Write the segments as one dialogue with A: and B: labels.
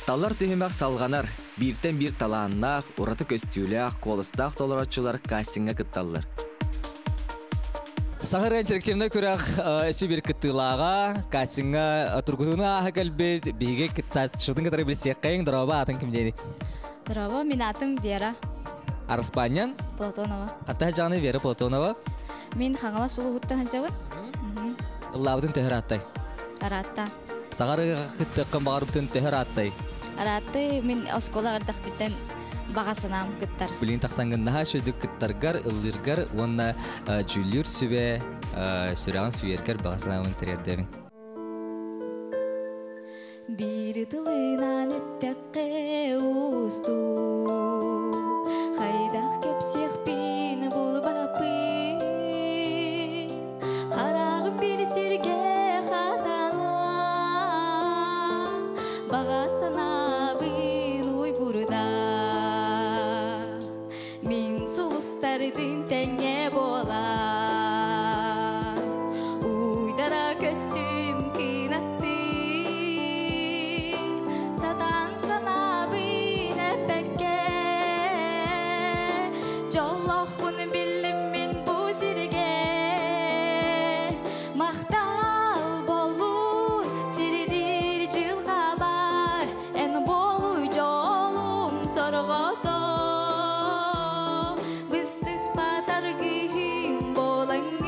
A: Талар түйімәк салғанар, біртен бір таланнақ, ұраты көстюләқ, қолыстақ толыратшылар кастинга кытталар. Сағыр интерактивна көрәқ өсі бір кыттылаға, кастинга тұрғытуына ағы кәлбет, бейге кыттатшылдың кітары білсек қайың, дұрауба атын кім дейді?
B: Дұрауба, мен атым Вера.
A: Арыспаниян?
B: Платонова.
A: Қатта жағаны Вера Платонова?
B: Мен қаңала сұлы ғыттан жауын.
A: Лабытын төхір аттай?
B: Аратта.
A: Сағыр қыттыққын бағар бұтын төхір аттай?
B: Аратты мен оскола ғырдақ біттен бағасынам кыттар.
A: Білін тақсаңғыннаға шөйді кыттарғар, ұллырғар, онына жүлір сүбе, сүрағын сүйергер бағасынамын тірердевін.
B: Bir tılından ettekke ustu Haydak kepsek bin bul bapı Harağım bir sirge hatana Bağasana bin uygurda Min sulustardın tenge bola Uydara köttüm kınattı Jolloq bunu bildim men bu sirge Maqtal bolur siridir jılga bar En bolu jolum sorgoto Bistis patargin bolangin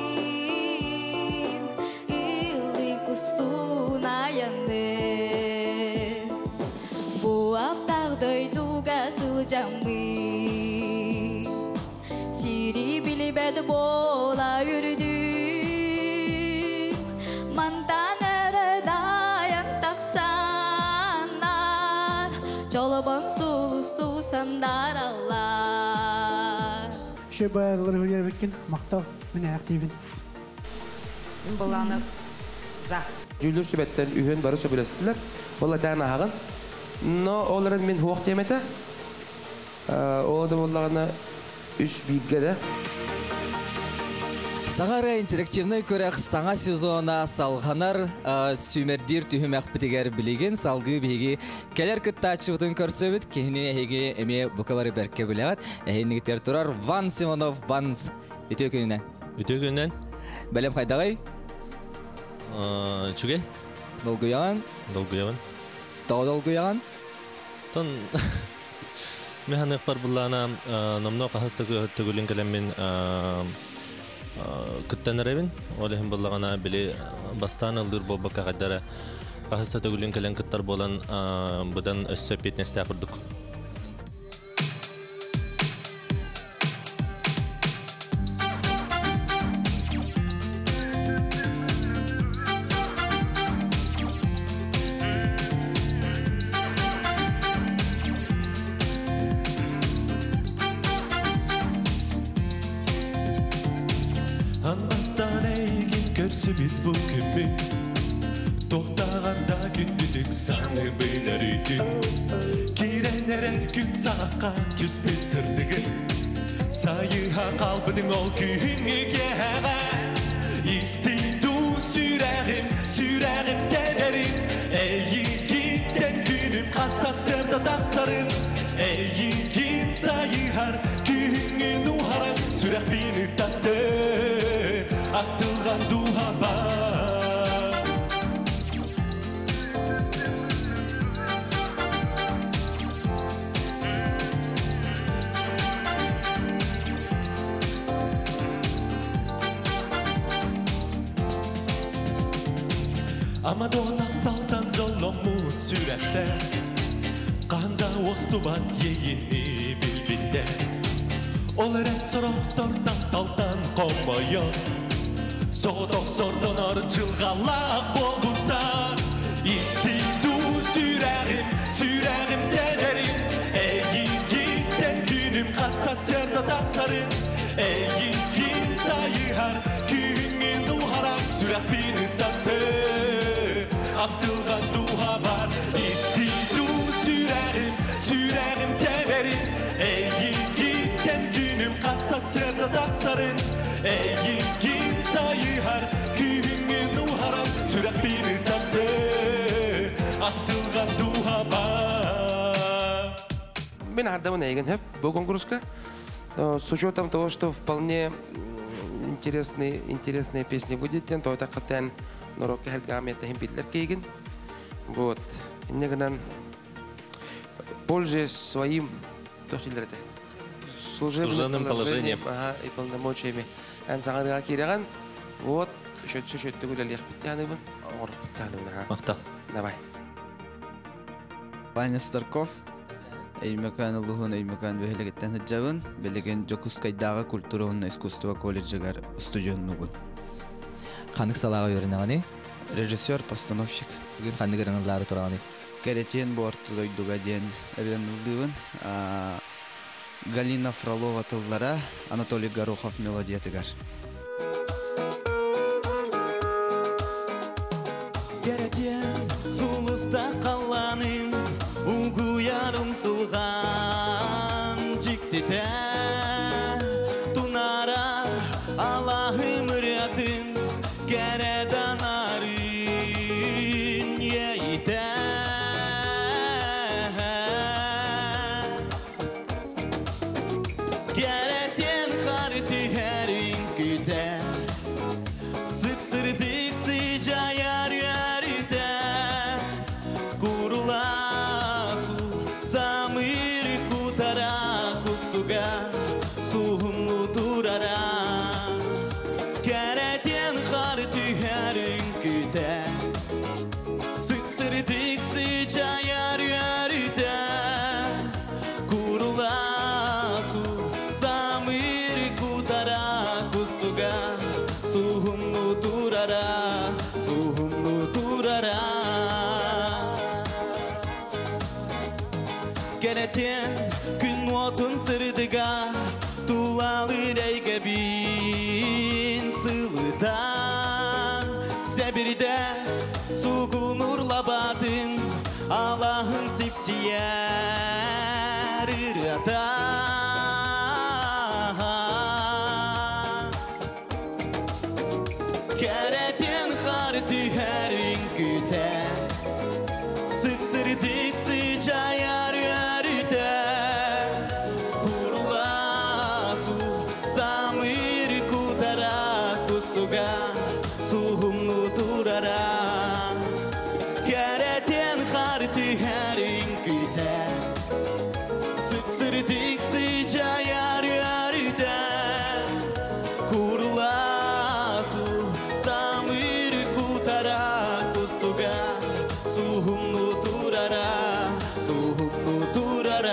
B: Illi kustuna yandı Bu aptar doyduga sıljamı Siri bilibed bola yürüdüm Mantanere dayan taksanlar Çolabam sulustu sandar Allah
C: Şey bayarları hürriye bekkin, maktav, mene aktivin.
D: Bolağını za.
E: Jüllür sübetler ühün barı söbülestiler. Bolla tane ağın. No, onların min huaq diyemete. O da bollağına üç bilgede.
A: Сағары интерактивный көрәқ саңа сезона салғанар сүймердер түйімәқ бітігер білеген салғы бейге кәлер күттачы бұтын көрсөбіт кехіне әйге әме бұқалары бәрке білеғат әйінігітер тұрар Ван Симонов Ванс өте күнінен?
F: Өте күнінен?
A: Бәлем қайдағай?
F: Чүге?
A: Долгуяған?
F: Долгуяған.
A: Тау долгуяған?
F: Тон... Механық бар бұллағына номно қағысты түгілін кәлеммен күттен әревін. Олығын бұллағына білі бастан ұлдыр болбаққа қадары қағысты түгілін кәлен күттар болан бұдан өссі петнесті ақырдық.
G: Biz bu gibi tohtağında gündüdük sanı beyler idi Girenler her gün sağa küspet sırdığı Sayıha kalbının ol kühünü geğe İstiydu süreğim gederim Eyi gitten günüm kalsa sırda dansarım Eyi git sayıhar kühünü nuharan Sürek beni tattı Aktılgan duha var Ama donak baltan dolomut sürekte Kanda ostubat yeyini bilbinde Oleren soroktordan taltan komoyor Soğudok sordan arıçılğalak bolgundan İstiydu süreğim gederim Eyi gitten günüm kasa serda dansarım Eyi git sayıhar kühünün nuharam Sürek beni tattı aktılgan duha var İstiydu süreğim gederim Eyi gitten günüm kasa serda dansarım Eyi git sayıhar kühünün nuharam Sürek beni tattı aktılgan duha var
E: мен ардамын әйген хөп бұл конкурска. С учетом того, что вполне интересные песни будет, то это хотя на уроке хергами это химпитлер кейген. Вот. Иногда пользуясь своим служебным положением и полномочиями, ансагарга кираган. Вот. Шөт түгілі лех біттяны бұн, оғыр біттяны бұн.
F: Мақта.
E: Давай.
D: Ваня Старков, Эймекан Лухун, Эймекан Вехелегеттен Хаджавын, Белеген Джокускайдағы культуровын искусство колледжігар студионны бұн.
A: Қанық салаға өрінағаны?
D: Режиссер, постановщик.
A: Бүгін қанды көріңіздері тұрағаны?
D: Керетен бұорты дойдуға ден өрінілдіғын. Галина Фролова тыллара, Анатолий Горохов мелодиятыгар.
G: Керетен сулыста қаланың угуярым сылған жіктеті тунара Аллахым рятын кередан арын ейті Керетен қарты әрін күті Сып-сырдық сыжаяр ярыда Куруласу замыр кутара Кустуга суғымлы турара Керетен қарты әрін күті Сып-сырдық сыжаяр ярыда Куруласу замыр кутара Кустуга суғымлы турара Керетен күн отын сырдыға Тулалы рейге бин сылыдан Сәбірді суғын ұрлабатын Аллахым сипсияр ырatan Керетен қарты әрін күті Сып-сырдық сыжаяр ярыда Куруласу замыр кутара Кустуга суғымлы турара Керетен қарты әрін күті Сып-сырдық сыжаяр ярыда Куруласу замыр кутара Кустуга суғымлы турара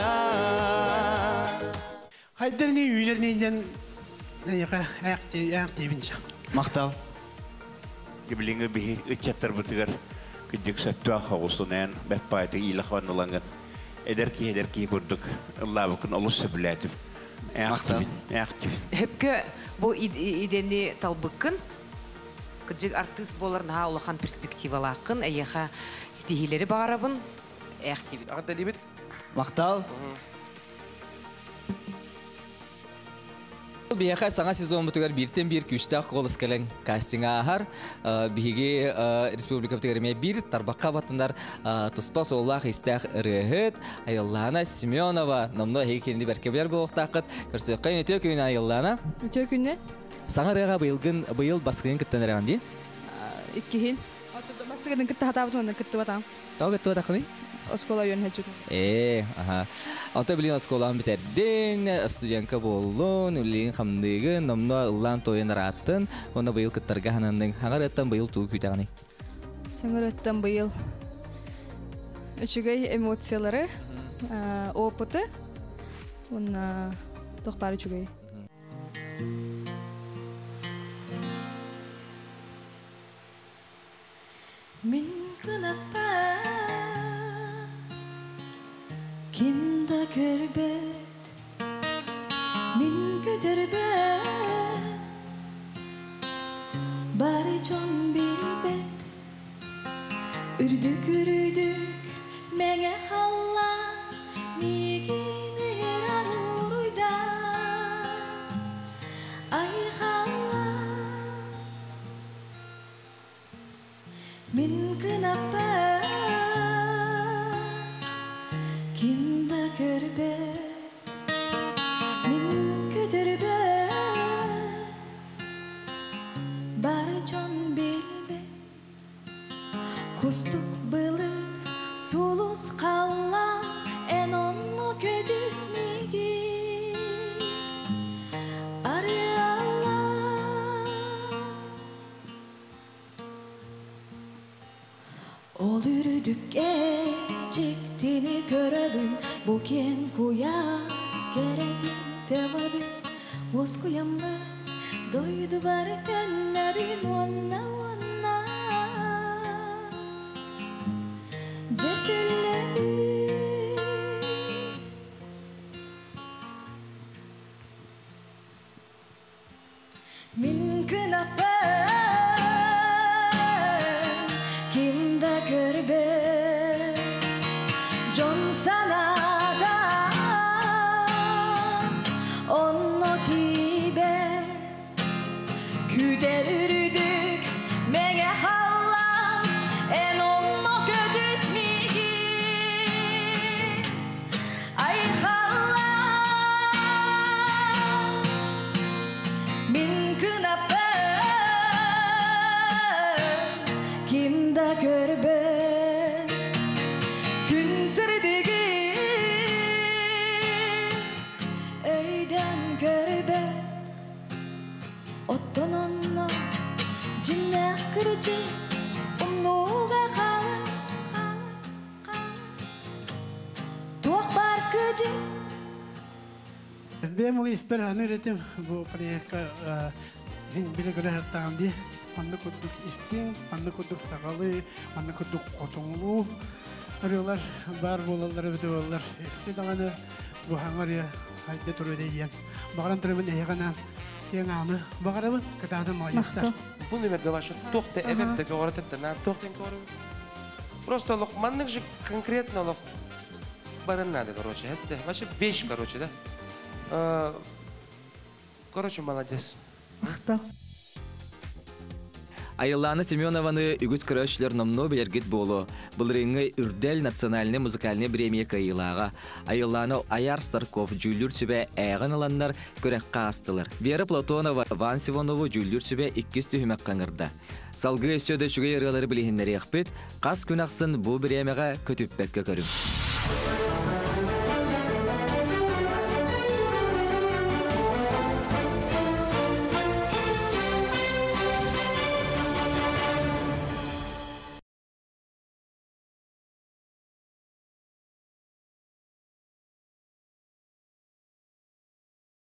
C: Хайдерни үйлернейден аяқтейбінші.
D: Мақтал.
H: Гиблинге бихи үтчаттар бутыгар күддік сәттуа қағыстынен бәппайты илақванылаңын. Эдерки күрдік. Алла бүкін олысы біләтіп.
D: Мақтал.
I: Хепке бұл идені талбықын, күддік артыс боларын ха улахан перспективалақын, әйеха сетихилері бағарабын, әқтебі.
E: Ағыда лебет?
D: Мақтал.
A: Бияқа саңа сезон бұтығар біртен бір күштақ қолыс кәлін кастинга ахар. Бігі республика бұтығарыме бір тарбаққа батындар тұспа соллақ істәқ үрігіт. Айыллана Семенова номно хейкенді бәркебер болуқтақыт. Көрсеққайын өте көйін айыллана.
J: Өте күнне?
A: Саңа рыға бұйыл басқының күттен әріған дей?
J: Иккихин. Басқының күтті хатабыт оны күтті батам.
A: Тау күтті батақыны?
J: Оскола йön хәчүк.
A: Аха. Ата билин осколаан битерден, студентка боллун, үлин хамдыгы, номно ыллан тойын раттын, оны быйыл кыттарга ханандың. Хаңараттан быйыл туу күйтағаны?
J: Саңараттан быйыл. Үчүгэй эмоциялары, опыты, оны тоқпары үчүгэй.
K: Min kınapa kimda körbet min göderbet bari can bilbet ürdük menge halla migin aruruyda Kustuk bılıt sulus kalla en onu ködüsmigi arıala ol yürüdük geciktiğini görelim bu kim kuya geredin sebebi Voskuyamda doydu bari tenlerin vanna vanna Cesilleri Min kınapen kimde görbe John sana da onno tibe Küder ürüdük mege hallam en onno ködüsmigi Ay hallam min kınapen kimde görbe Gün sırdigi öyden görbe Otton onno cinne kırıcı Onnuğa kalın Tuğ barkıcı
C: Ben bunu isper üretim bu proyekta bile göre her tamdi. Anne kurduk istin, anne kurduk sakalı, anne kurduk kotonlu. Arıyorlar, bar bolaları bitiyorlar. İşte dağını bu hangar ya haydi turu diyen. Bakalım türümün eyganan kenanı. Bakalım kıtadım ayısta.
E: Bu nimerge başa tohte evepteki öğretipte nan tohten koru. Просто лохманник же конкретно лох баран надо, короче, это вообще вещь, короче, да. Короче, молодец.
J: Ахта.
A: Айылланы Семенованы үгіз көрөшілер номно белергет болу. Бұл реңі үрдел национальный музыкальный премия кайылаға. Айылланы Аяр Старков жүлдер сүбе әғын аландар көрекқа астылыр. Вера Платонова Ван Сивонову жүлдер сүбе 200 түйімек қаңырда. Салғы өсөді шүгей ырғалары білігіндері еқпет, қас күн ақсын бұл премияға көтіппәкке көрім.